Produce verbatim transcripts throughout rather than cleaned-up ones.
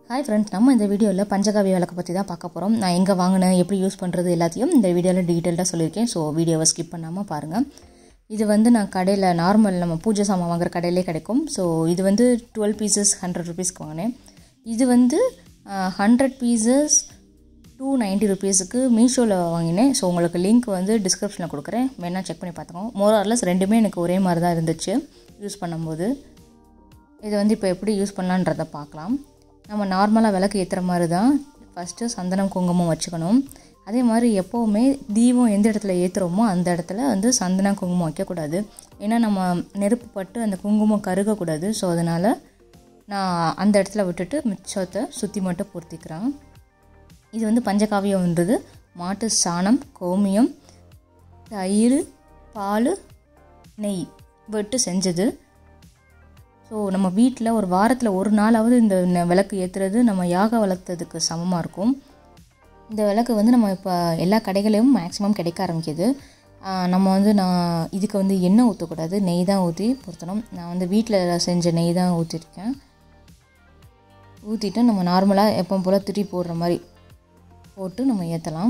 Hi friends, நம்ம இந்த வீடியோவில் பஞ்சகாவிய விளக்கு பற்றி தான் பார்க்க போகிறோம். நான் எங்கே வாங்கினேன், எப்படி யூஸ் பண்ணுறது எல்லாத்தையும் இந்த வீடியோவில் டீட்டெயில்டாக சொல்லியிருக்கேன். ஸோ வீடியோவை ஸ்கிப் பண்ணாமல் பாருங்கள். இது வந்து நான் கடையில் நார்மல் நம்ம பூஜை சாமான் வாங்குற கடையிலே கிடைக்கும். ஸோ இது வந்து டுவெல் பீசஸ் ஹண்ட்ரட் ருபீஸ்க்கு வாங்கினேன். இது வந்து ஹண்ட்ரட் பீசஸ் டூ நைன்ட்டி ருபீஸுக்கு மீஷோவில் வாங்கினேன். ஸோ உங்களுக்கு லிங்க் வந்து டிஸ்கிரிப்ஷனில் கொடுக்குறேன், வேணால் செக் பண்ணி பார்த்துக்கோங்க. மோர் ஆர்லெஸ் ரெண்டுமே எனக்கு ஒரே மாதிரி தான் இருந்துச்சு யூஸ் பண்ணும்போது. இதை வந்து இப்போ எப்படி யூஸ் பண்ணலான்றதை பார்க்கலாம். நம்ம நார்மலாக விளக்கு ஏற்றுற மாதிரி தான் ஃபஸ்ட்டு சந்தனம் குங்குமம் வச்சுக்கணும். அதே மாதிரி எப்போவுமே தீபம் எந்த இடத்துல ஏற்றுறோமோ அந்த இடத்துல வந்து சந்தனம் குங்குமம் வைக்கக்கூடாது. ஏன்னா நம்ம நெருப்பு பட்டு அந்த குங்குமம் கருகக்கூடாது. ஸோ அதனால் நான் அந்த இடத்துல விட்டுட்டு மிச்சத்தை சுற்றி மட்டும் பொருத்திக்கிறேன். இது வந்து பஞ்சகாவியம்ன்றது மாட்டு சாணம், கோமியம், தயிர், பால், நெய் விட்டு செஞ்சது. ஸோ நம்ம வீட்டில் ஒரு வாரத்தில் ஒரு நாளாவது இந்த விளக்கு ஏற்றுறது நம்ம யாக வளர்த்ததுக்கு சமமாக இருக்கும். இந்த விளக்கு வந்து நம்ம இப்போ எல்லா கடைகளையும் மேக்ஸிமம் கிடைக்க ஆரம்பிக்கிது. நம்ம வந்து நான் இதுக்கு வந்து எண்ணெய் ஊற்றக்கூடாது, நெய் தான் ஊற்றி பொருத்தணும். நான் வந்து வீட்டில் செஞ்ச நெய் தான் ஊற்றிருக்கேன். ஊற்றிட்டு நம்ம நார்மலாக எப்போ போல் திரி போடுற மாதிரி போட்டு நம்ம ஏற்றலாம்.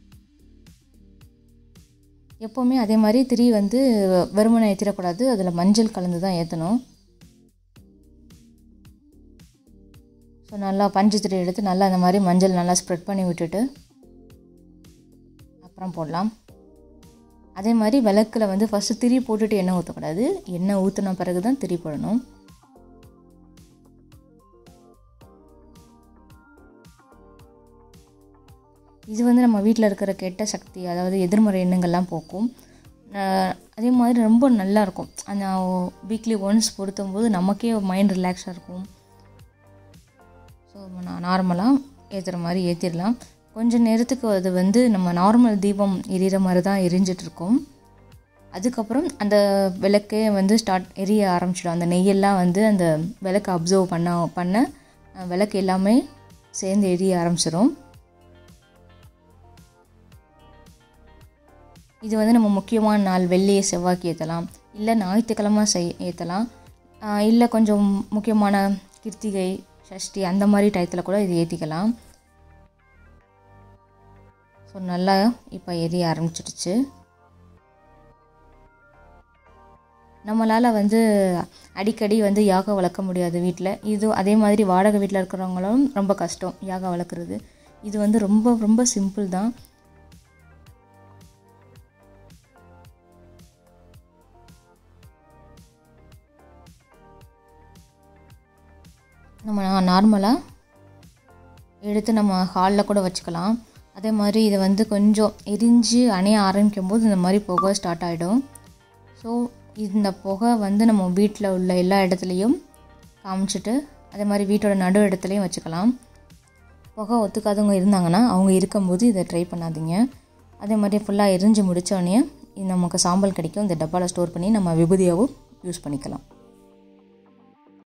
எப்போவுமே அதே மாதிரி திரி வந்து வெறுமனை ஏற்றிடக்கூடாது, அதில் மஞ்சள் கலந்து தான் ஏற்றணும். ஸோ நல்லா பஞ்சு திரி எடுத்து நல்லா அந்த மாதிரி மஞ்சள் நல்லா ஸ்ப்ரெட் பண்ணி விட்டுட்டு அப்புறம் போடலாம். அதே மாதிரி விளக்கில் வந்து ஃபஸ்ட்டு திரி போட்டுட்டு எண்ணெய் ஊற்றக்கூடாது, எண்ணெய் ஊற்றின பிறகு தான் திரி போடணும். இது வந்து நம்ம வீட்டில் இருக்கிற கெட்ட சக்தி, அதாவது எதிர்மறை எண்ணங்கள்லாம் போக்கும். அதே மாதிரி ரொம்ப நல்லாயிருக்கும். அந்த வீக்லி ஒன்ஸ் பொருத்தும் போது நமக்கே மைண்ட் ரிலாக்ஸாக இருக்கும். ஸோ நான் நார்மலாக ஏற்றுற மாதிரி ஏற்றிடலாம். கொஞ்சம் நேரத்துக்கு அது வந்து நம்ம நார்மல் தீபம் எரியிற மாதிரி தான் எரிஞ்சிட்ருக்கோம். அதுக்கப்புறம் அந்த விளக்கே வந்து ஸ்டார்ட் எரிய ஆரம்பிச்சிடும். அந்த நெய்யெல்லாம் வந்து அந்த விளக்கை அப்சர்வ் பண்ண பண்ண விளக்கு எல்லாமே சேர்ந்து எரிய ஆரம்பிச்சிடும். இது வந்து நம்ம முக்கியமான நாள் வெள்ளி செவ்வாய்க்கு ஏற்றலாம், இல்லை ஞாயிற்றுக்கிழமை செய் ஏற்றலாம், இல்லை கொஞ்சம் முக்கியமான கிருத்திகை சஷ்டி அந்த மாதிரி டயத்தில் கூட இது ஏற்றிக்கலாம். ஸோ நல்லா இப்போ எரிய ஆரம்பிச்சிடுச்சு. நம்மளால் வந்து அடிக்கடி வந்து யாகம் வளர்க்க முடியாது வீட்டில். இது அதே மாதிரி வாடகை வீட்டில் இருக்கிறவங்களும் ரொம்ப கஷ்டம் யாகம் வளர்க்குறது. இது வந்து ரொம்ப ரொம்ப சிம்பிள் தான். நம்ம நார்மலாக எடுத்து நம்ம ஹாலில் கூட வச்சுக்கலாம். அதே மாதிரி இதை வந்து கொஞ்சம் எரிஞ்சு அணைய ஆரம்பிக்கும் போது இந்த மாதிரி புகை ஸ்டார்ட் ஆகிடும். ஸோ இந்த புகை வந்து நம்ம வீட்டில் உள்ள எல்லா இடத்துலையும் காமிச்சிட்டு அதே மாதிரி வீட்டோட நடு இடத்துலையும் வச்சுக்கலாம். புகை ஒத்துக்காதவங்க இருந்தாங்கன்னா அவங்க இருக்கும்போது இதை ட்ரை பண்ணாதீங்க. அதே மாதிரி ஃபுல்லாக எரிஞ்சு முடித்தோடனே நமக்கு சாம்பல் கிடைக்கும். இந்த டப்பாவில் ஸ்டோர் பண்ணி நம்ம விபூதியாகவும் யூஸ் பண்ணிக்கலாம்.